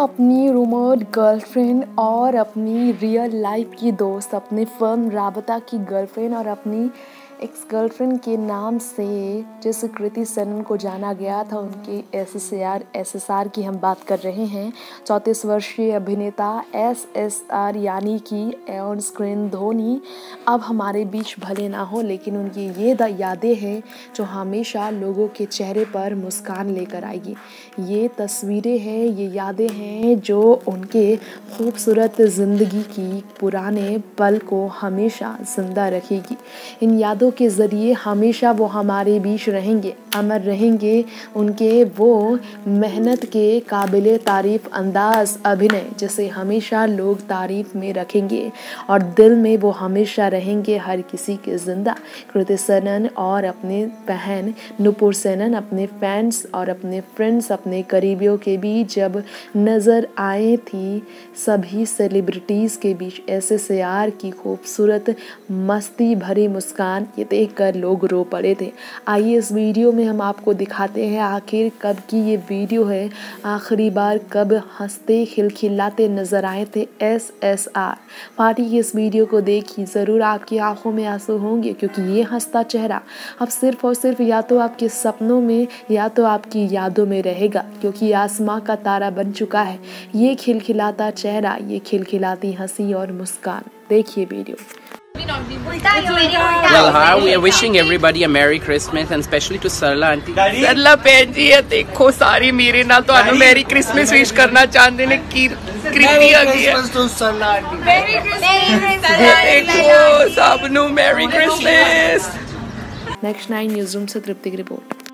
अपनी rumoured girlfriend और अपनी रियल लाइफ की दोस्त, अपने फर्म राबता की गर्लफ्रेंड और अपनी एक्स गर्लफ्रेंड के नाम से जिस कृति सेनन को जाना गया था, उनके एसएसआर की हम बात कर रहे हैं। 34 वर्षीय अभिनेता एसएसआर यानी कि ऑन स्क्रीन धोनी अब हमारे बीच भले ना हो, लेकिन उनकी ये यादें हैं जो हमेशा लोगों के चेहरे पर मुस्कान लेकर आएगी। ये तस्वीरें हैं, ये यादें हैं जो उनके खूबसूरत ज़िंदगी की पुराने पल को हमेशा ज़िंदा रखेगी। इन यादों के ज़रिए हमेशा वो हमारे बीच रहेंगे, अमर रहेंगे। उनके वो मेहनत के काबिले तारीफ़ अंदाज़ अभिनय जिसे हमेशा लोग तारीफ़ में रखेंगे और दिल में वो हमेशा रहेंगे हर किसी के ज़िंदा। कृति सेनन और अपने बहन नुपुर सेनन अपने फैंस और अपने फ्रेंड्स, अपने करीबियों के बीच जब नज़र आए थी, सभी सेलिब्रिटीज़ के बीच एसएसआर की खूबसूरत मस्ती भरी मुस्कान ये देखकर लोग रो पड़े थे। आइए इस वीडियो में हम आपको दिखाते हैं आखिर कब की ये वीडियो है, आखिरी बार कब हंसते खिलखिलाते नजर आए थे एसएसआर। पार्टी की इस वीडियो को देखिए, ज़रूर आपकी आंखों में आंसू होंगे, क्योंकि ये हंसता चेहरा अब सिर्फ और सिर्फ या तो आपके सपनों में या तो आपकी यादों में रहेगा, क्योंकि आसमां का तारा बन चुका है ये खिलखिलाता चेहरा, ये खिलखिलाती हंसी और मुस्कान। देखिए video. Well, hi, we are wishing everybody a Merry Christmas and especially to Sarla auntie. Sarla भैन जी ये देखो सारी मेरे नाल ਤੁਹਾਨੂੰ मैरी क्रिसमस विश करना चाहते ने की कृति आ गई है। Merry Christmas देखो सब नु merry Christmas. Next 9 news room से तृप्ति की रिपोर्ट।